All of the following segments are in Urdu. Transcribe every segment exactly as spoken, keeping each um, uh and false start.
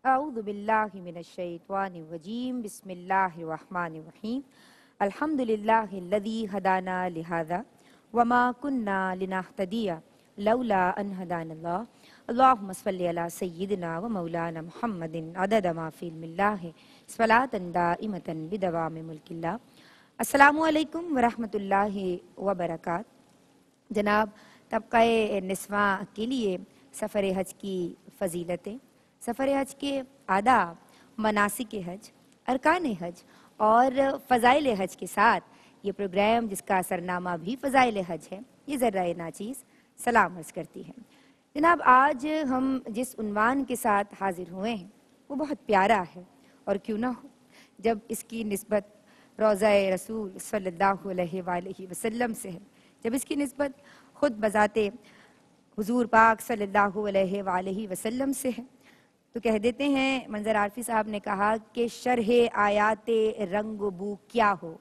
اعوذ باللہ من الشیطان الرجیم بسم اللہ الرحمن الرحیم الحمد للہ الذی ہدانا لہذا وما کننا لنہتدی لولا ان ہدانا اللہ اللہم صلی علی سیدنا و مولانا محمد عدد ما فی علم اللہ صلاۃ دائمۃ بدوام ملک اللہ۔ السلام علیکم ورحمۃ اللہ وبرکاتہ۔ جناب، طبقہ نسواں کے لیے سفر حج کی فضیلتیں، سفر حج کے آداب، مناسک حج، ارکان حج اور فضائل حج کے ساتھ یہ پروگرام جس کا سرنامہ بھی فضائل حج ہے، یہ ذرہ ناچیز سلام عرض کرتی ہے۔ جناب، آج ہم جس عنوان کے ساتھ حاضر ہوئے ہیں وہ بہت پیارا ہے، اور کیوں نہ ہو جب اس کی نسبت روضہ رسول صلی اللہ علیہ وآلہ وسلم سے ہے، جب اس کی نسبت خود بذات حضور پاک صلی اللہ علیہ وآلہ وسلم سے ہے، تو کہہ دیتے ہیں، منظر عارفی صاحب نے کہا کہ شرح آیات رنگ و بو کیا ہو،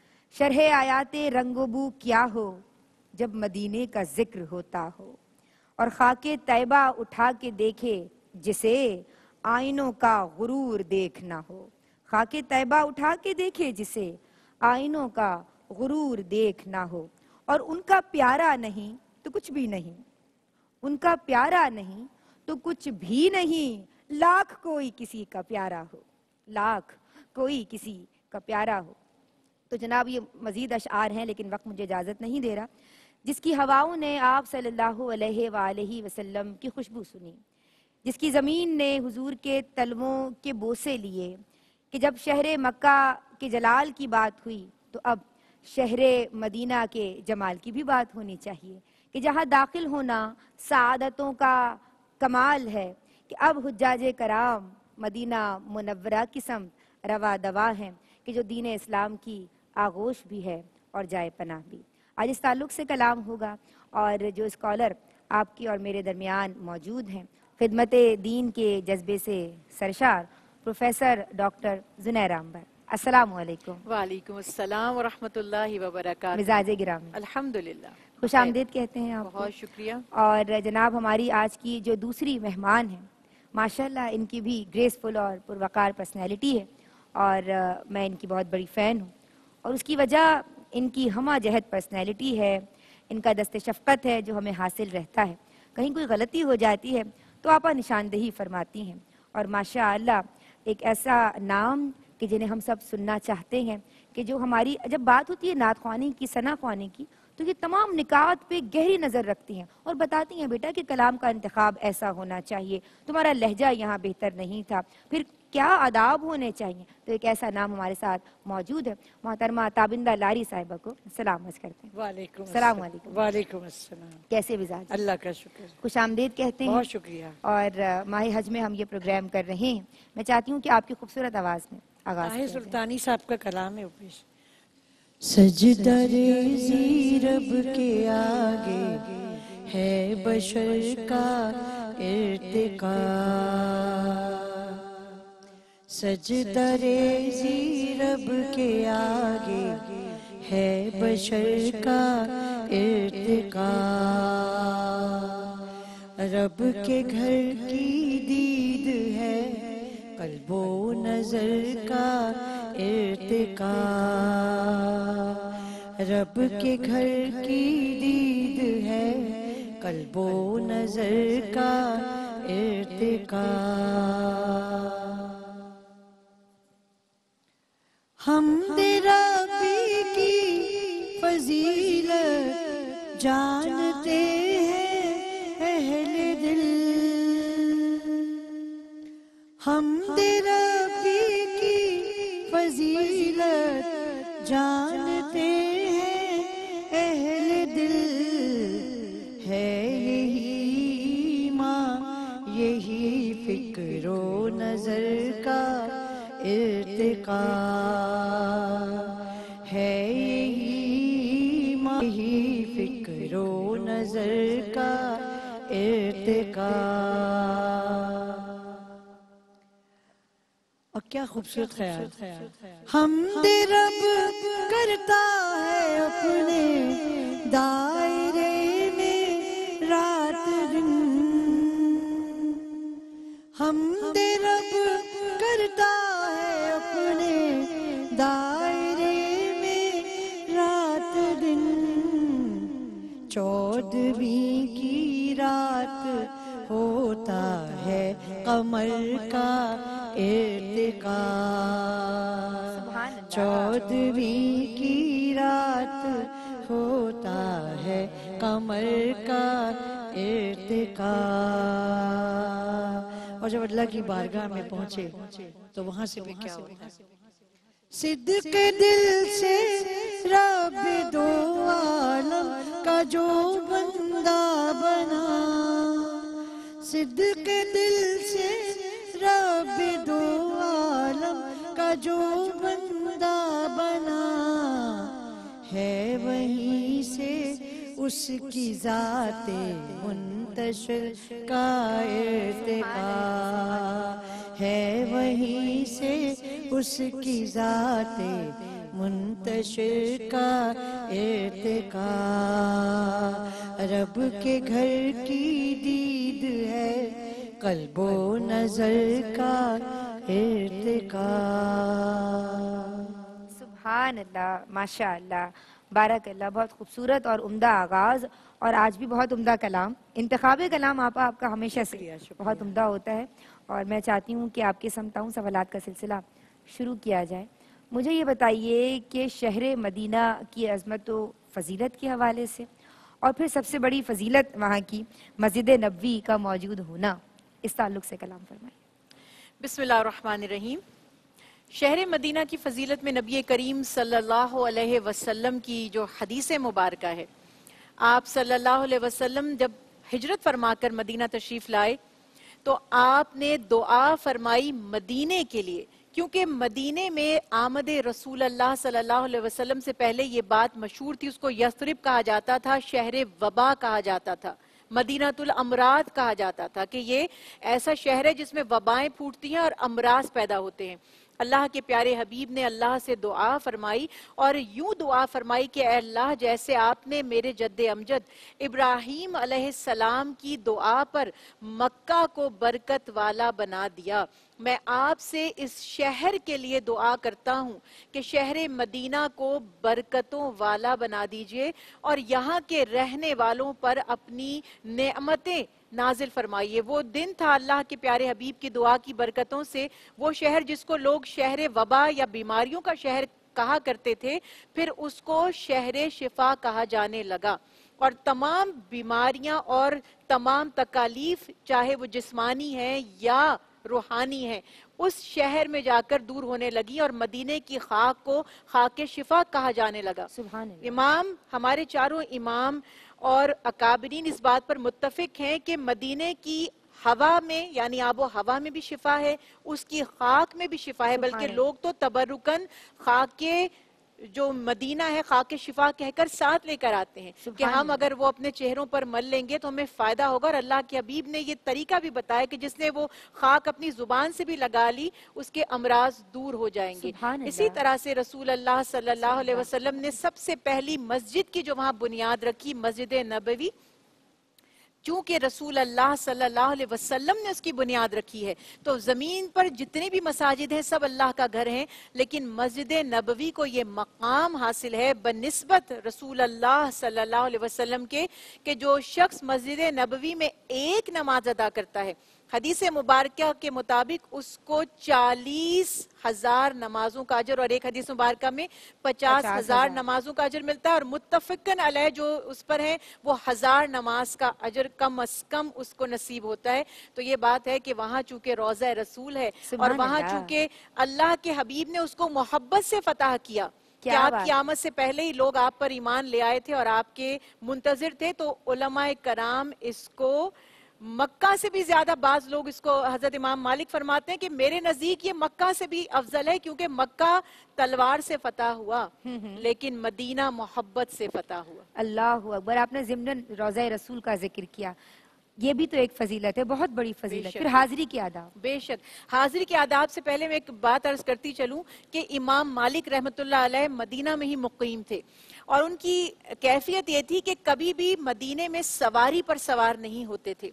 شرح آیات رنگ و بو کیا ہو جب مدینے کا ذکر ہوتا ہو، اور خاک طیبہ اٹھا کے دیکھے جسے آئینوں کا غرور دیکھنا ہو، خاک طیبہ اٹھا کے دیکھے جسے آئینوں کا غرور دیکھنا ہو، اور ان کا پیارا نہیں تو کچھ بھی نہیں، ان کا پیارا نہیں تو کچھ بھی نہیں، لاکھ کوئی کسی کا پیارا ہو، لاکھ کوئی کسی کا پیارا ہو۔ تو جناب، یہ مزید اشعار ہیں لیکن وقت مجھے اجازت نہیں دے رہا۔ جس کی ہواؤں نے آپ صلی اللہ علیہ وآلہ وسلم کی خوشبو سنی، جس کی زمین نے حضور کے تلووں کے بوسے لیے، کہ جب شہر مکہ کے جلال کی بات ہوئی تو اب شہر مدینہ کے جمال کی بھی بات ہونی چاہیے، کہ جہاں داخل ہونا سعادتوں کا کمال ہے، کہ اب حجاج کرام مدینہ منورہ کی سمت روا دوا ہیں، کہ جو دین اسلام کی آغوش بھی ہے اور جائے پناہ بھی۔ آج اس تعلق سے کلام ہوگا، اور جو اسکالر آپ کی اور میرے درمیان موجود ہیں، خدمت دین کے جذبے سے سرشار پروفیسر ڈاکٹر زنیرہ امبر۔ السلام علیکم۔ وعلیکم السلام ورحمۃ اللہ وبرکاتہ۔ مزاج گرامی، الحمدللہ، خوش آمدید کہتے ہیں آپ کو۔ بہت شکریہ۔ اور جناب، ہماری آج کی جو دوسری مہمان ہیں، ماشاءاللہ ان کی بھی گریسفل اور پروقار پرسنالٹی ہے، اور میں ان کی بہت بڑی فین ہوں، اور اس کی وجہ ان کی ہمہ جہت پرسنالٹی ہے، ان کا دست شفقت ہے جو ہمیں حاصل رہتا ہے۔ کہیں کوئی غلطی ہو جاتی ہے تو آپ نشاندہی فرماتی ہیں، اور ماشاءاللہ ایک ایسا نام کہ جنہیں ہم سب سننا چاہتے ہیں، کہ جو ہماری جب بات ہوتی ہے نعت خوانی کی، ثنا خوانی کی، تو یہ تمام نکات پہ گہری نظر رکھتی ہیں اور بتاتی ہیں بیٹا کہ کلام کا انتخاب ایسا ہونا چاہیے، تمہارا لہجہ یہاں بہتر نہیں تھا، پھر کیا آداب ہونے چاہیے۔ تو ایک ایسا نام ہمارے ساتھ موجود ہے، محترمہ تابندہ لاری صاحبہ کو سلام عرض کرتے ہیں۔ وعلیکم السلام علیکم۔ وعلیکم السلام۔ کیسے مزاج؟ اللہ کا شکر، خوش آمدید کہتے ہیں۔ بہت شکریہ۔ اور ماہ حج میں ہم یہ پروگرام کر رہے ہیں، میں چاہتی ہوں کہ آپ کی خوبصورت آواز میں آغاز طاہر کیا جائے۔ سلطانی صاحب کا کلام ہے پیش۔ سجدہ ریزی رب کے آگے ہے بشر کا ارتقا، سجدہ ریزی رب کے آگے ہے بشر کا ارتقا، رب کے گھر کی دید ہے قلب و نظر کا ارتقا، رب کے گھر کی دید ہے قلب و نظر کا ارتقا، حمد ربی کی فضیلت جانتے ہیں اہل دل، حمد ربی کی فضیلت جانتے ہیں اہل دل، ہے یہی ماں یہی فکر و نظر کا ارتقا، ہے یہی ماں یہی فکر و نظر کا ارتقا۔ اور کیا خوبصورت خیال۔ حمد رب کرتا ہے اپنے دائرے میں رات دن، حمد رب کرتا ہے اپنے دائرے میں رات دن، چودھویں کی رات ہوتا ہے قمر کا ارتقا، چودھویں کی رات ہوتا ہے قمر کا ارتقا۔ اور جب اللہ کی بارگاہ میں پہنچے تو وہاں سے بھی کیا ہوتا ہے؟ صدق دل سے رب دو عالم کا جو بندہ بنا، صدق دل سے رب دو عالم کا جو بندہ بنا ہے، وہیں سے اس کی ذات منتشر کا ارتقا ہے، وہیں سے اس کی ذات منتشر کا ارتقا، رب کے گھر کی دید ہے قلب و نظر کا ارتقا۔ سبحان اللہ، ماشاء اللہ، بارک اللہ، بہت خوبصورت اور عمدہ آغاز، اور آج بھی بہت عمدہ کلام۔ انتخاب کلام آپ آپ کا ہمیشہ سے بہت عمدہ ہوتا ہے، اور میں چاہتی ہوں کہ آپ کے سمتا ہوں سوالات کا سلسلہ شروع کیا جائے۔ مجھے یہ بتائیے کہ شہر مدینہ کی عظمت و فضیلت کے حوالے سے، اور پھر سب سے بڑی فضیلت وہاں کی مسجد نبوی کا موجود ہونا، اس تعلق سے کلام فرمائیں۔ بسم اللہ الرحمن الرحیم۔ شہر مدینہ کی فضیلت میں نبی کریم صلی اللہ علیہ وسلم کی جو حدیث مبارکہ ہے، آپ صلی اللہ علیہ وسلم جب ہجرت فرما کر مدینہ تشریف لائے تو آپ نے دعا فرمائی مدینے کے لیے، کیونکہ مدینے میں آمد رسول اللہ صلی اللہ علیہ وسلم سے پہلے یہ بات مشہور تھی، اس کو یثرب کہا جاتا تھا، شہر وبا کہا جاتا تھا، مدینہ الامراض کہا جاتا تھا، کہ یہ ایسا شہر ہے جس میں وبائیں پھوٹتی ہیں اور امراض پیدا ہوتے ہیں۔ اللہ کے پیارے حبیب نے اللہ سے دعا فرمائی، اور یوں دعا فرمائی کہ اے اللہ، جیسے آپ نے میرے جد امجد ابراہیم علیہ السلام کی دعا پر مکہ کو برکت والا بنا دیا، میں آپ سے اس شہر کے لیے دعا کرتا ہوں کہ شہر مدینہ کو برکتوں والا بنا دیجئے، اور یہاں کے رہنے والوں پر اپنی نعمتیں نازل فرمائیے۔ وہ دن تھا اللہ کے پیارے حبیب کی دعا کی برکتوں سے، وہ شہر جس کو لوگ شہر وبا یا بیماریوں کا شہر کہا کرتے تھے، پھر اس کو شہر شفا کہا جانے لگا، اور تمام بیماریاں اور تمام تکالیف، چاہے وہ جسمانی ہیں یا روحانی ہیں، اس شہر میں جا کر دور ہونے لگی، اور مدینے کی خاک کو خاک شفا کہا جانے لگا۔ سبحان اللہ۔ امام، ہمارے چاروں امام اور اکابرین اس بات پر متفق ہیں کہ مدینے کی ہوا میں، یعنی آب و ہوا میں بھی شفا ہے، اس کی خاک میں بھی شفا ہے، بلکہ لوگ تو تبرکن خاک کے جو مدینہ ہے خاک شفا کہہ کر ساتھ لے کر آتے ہیں کہ ہم اگر وہ اپنے چہروں پر مل لیں گے تو ہمیں فائدہ ہوگا، اور اللہ کے حبیب نے یہ طریقہ بھی بتایا کہ جس نے وہ خاک اپنی زبان سے بھی لگا لی اس کے امراض دور ہو جائیں گے۔ اسی طرح سے رسول اللہ صلی اللہ علیہ وسلم نے سب سے پہلی مسجد کی جو وہاں بنیاد رکھی، مسجد نبوی، چونکہ رسول اللہ صلی اللہ علیہ وسلم نے اس کی بنیاد رکھی ہے، تو زمین پر جتنے بھی مساجد ہیں سب اللہ کا گھر ہیں، لیکن مسجد نبوی کو یہ مقام حاصل ہے بنسبت رسول اللہ صلی اللہ علیہ وسلم کے، کہ جو شخص مسجد نبوی میں ایک نماز ادا کرتا ہے، حدیث مبارکہ کے مطابق اس کو چالیس ہزار نمازوں کا اجر، اور ایک حدیث مبارکہ میں پچاس ہزار نمازوں کا اجر ملتا ہے، اور متفقن علیہ جو اس پر ہیں وہ ہزار نماز کا اجر کم از کم اس کو نصیب ہوتا ہے۔ تو یہ بات ہے کہ وہاں چونکہ روضہ رسول ہے، اور وہاں چونکہ اللہ کے حبیب نے اس کو محبت سے فتح کیا کہ آپ کی آمد سے پہلے ہی لوگ آپ پر ایمان لے آئے تھے اور آپ کے منتظر تھے، تو علماء کرام اس کو مکہ سے بھی زیادہ، بعض لوگ اس کو، حضرت امام مالک فرماتے ہیں کہ میرے نزدیک یہ مکہ سے بھی افضل ہے، کیونکہ مکہ تلوار سے فتح ہوا لیکن مدینہ محبت سے فتح ہوا۔ اللہ اکبر۔ آپ نے ضمن روضہ رسول کا ذکر کیا، یہ بھی تو ایک فضیلت ہے، بہت بڑی فضیلت۔ پھر حاضری کے آداب۔ بے شک، حاضری کے آداب سے پہلے میں ایک بات عرض کرتی چلوں کہ امام مالک رحمۃ اللہ علیہ مدینہ میں ہی مقیم تھے، اور ان کی کیفیت یہ تھی کہ کبھی بھی مدینے میں سواری پر سوار نہیں ہوتے تھے،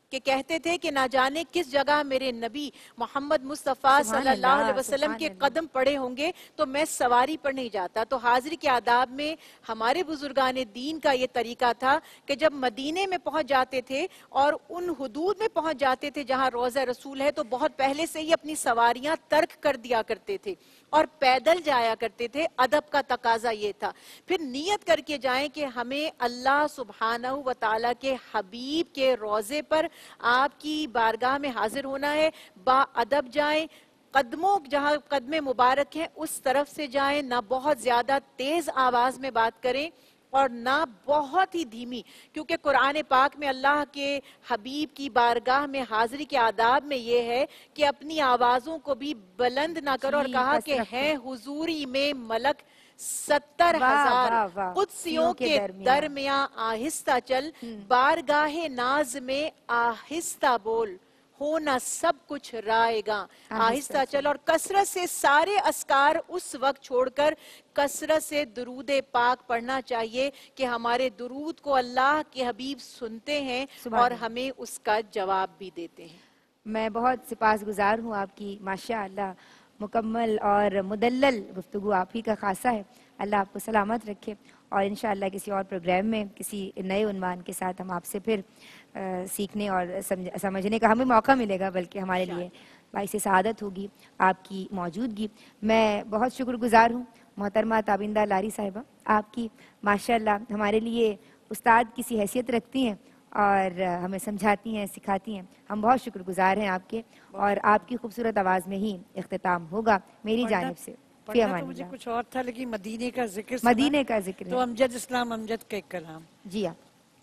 کہ کہتے تھے کہ نہ جانے کس جگہ میرے نبی محمد مصطفیٰ سبحان صلی اللہ اللہ، علیہ وسلم سبحان کے اللہ۔ قدم پڑے ہوں گے تو میں سواری پر نہیں جاتا۔ تو حاضری کے آداب میں ہمارے بزرگان دین کا یہ طریقہ تھا کہ جب مدینے میں پہنچ جاتے تھے اور ان حدود میں پہنچ جاتے تھے جہاں روضہ رسول ہے تو بہت پہلے سے ہی اپنی سواریاں ترک کر دیا کرتے تھے اور پیدل جایا کرتے تھے۔ ادب کا تقاضا یہ تھا۔ پھر نیت کر کے جائیں کہ ہمیں اللہ سبحانہ و تعالیٰ کے حبیب کے روضے پر آپ کی بارگاہ میں حاضر ہونا ہے۔ با ادب جائیں، قدموں جہاں قدم مبارک ہیں اس طرف سے جائیں، نہ بہت زیادہ تیز آواز میں بات کریں اور نہ بہت ہی دھیمی، کیونکہ قرآن پاک میں اللہ کے حبیب کی بارگاہ میں حاضری کے آداب میں یہ ہے کہ اپنی آوازوں کو بھی بلند نہ کرو، اور جی، کہا بس کہ رکھو۔ ہیں حضوری میں ملک ستر واہ، ہزار، واہ، واہ۔ قدسیوں کے درمیان آہستہ چل، بارگاہ ناز میں آہستہ بول، ہونا سب کچھ رائے گا، آہستہ چل۔ اور کثرت سے سارے اذکار اس وقت چھوڑ کر کثرت سے درود پاک پڑھنا چاہیے کہ ہمارے درود کو اللہ کے حبیب سنتے ہیں اور ہمیں اس کا جواب بھی دیتے ہیں۔ میں بہت سپاس گزار ہوں آپ کی، ماشاء اللہ مکمل اور مدلل گفتگو آپ ہی کا خاصہ ہے۔ اللہ آپ کو سلامت رکھے، اور انشاءاللہ کسی اور پروگرام میں کسی نئے عنوان کے ساتھ ہم آپ سے پھر سیکھنے اور سمجھنے کا ہمیں موقع ملے گا، بلکہ ہمارے لیے باعث سعادت ہوگی آپ کی موجودگی۔ میں بہت شکر گزار ہوں محترمہ تابندہ لاری صاحبہ آپ کی، ماشاءاللہ ہمارے لیے استاد کی سی حیثیت رکھتی ہیں اور ہمیں سمجھاتی ہیں، سکھاتی ہیں۔ ہم بہت شکر گزار ہیں آپ کے، اور آپ کی خوبصورت آواز میں ہی اختتام ہوگا میری جانب سے۔ فی امان تو مجھے اللہ۔ کچھ اور تھا لیکن مدینے کا ذکر سنا مدینے کا ذکر ہے تو امجد اسلام امجد کا ایک کلام۔ جی ہاں۔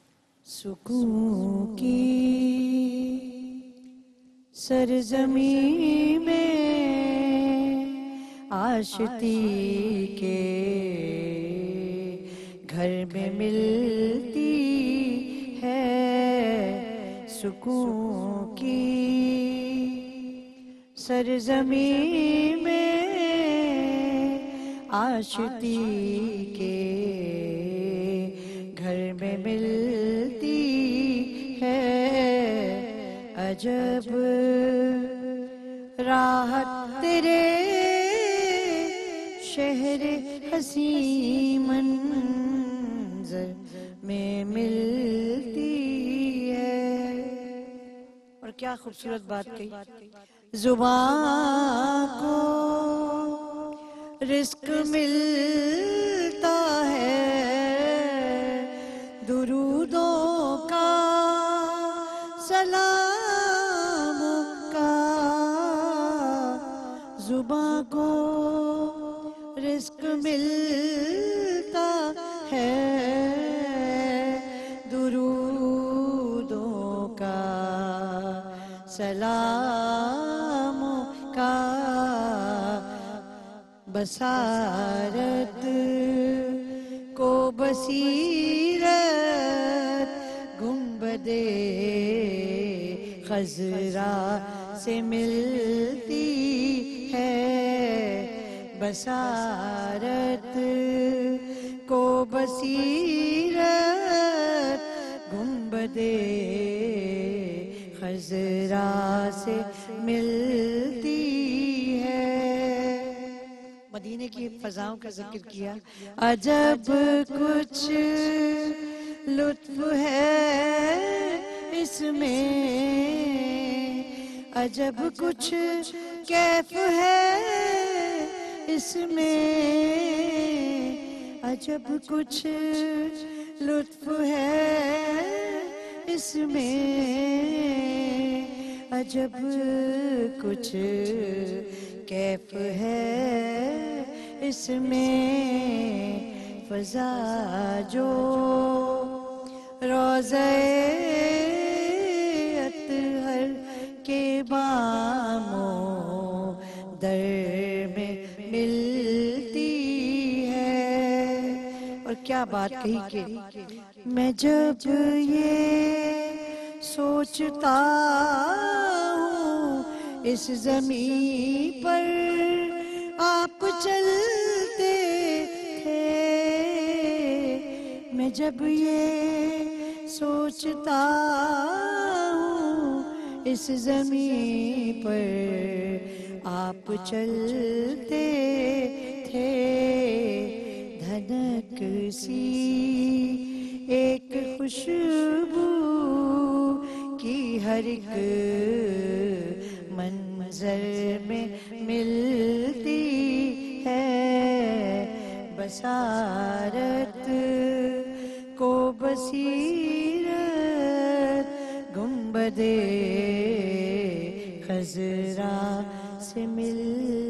سکون کی سرزمین میں آشتی کے گھر میں ملتی ہے، سکون کی سرزمین میں آشتی کے گھر میں ملتی ہے، عجب راحت تیرے شہر حسین منظر میں ملتی ہے۔ اور کیا خوبصورت بات کہی، زبان کو رزق ملتا ہے درودوں کا، سلام کا، زبان کو رزق ملتا ہے درودوں کا، سلام کا، بصارت کو بصیرت گنبد خضرا سے ملتی ہے، بصارت کو بصیرت گنبد خضرا سے ملتی ہے۔ مدینے کی فضاؤں کا ذکر کیا، عجب کچھ لطف ہے اس میں، عجب کچھ کیف ہے اس میں، عجب کچھ لطف ہے اس میں، عجب کچھ کیف ہے اس میں، فضا جو روضہ اطہر کے باموں در میں ملتی ہے۔ اور کیا بات کہی کہ میں جب یہ سوچتا ہوں اس زمین پر آپ چلتے تھے، میں جب یہ سوچتا ہوں اس زمین پر آپ چلتے تھے، دھنک سی ایک خوشبو کی ہر ایک منظر میں ملتی ہے، بصارت کو بصیرت گنبدِ خضرا سے مل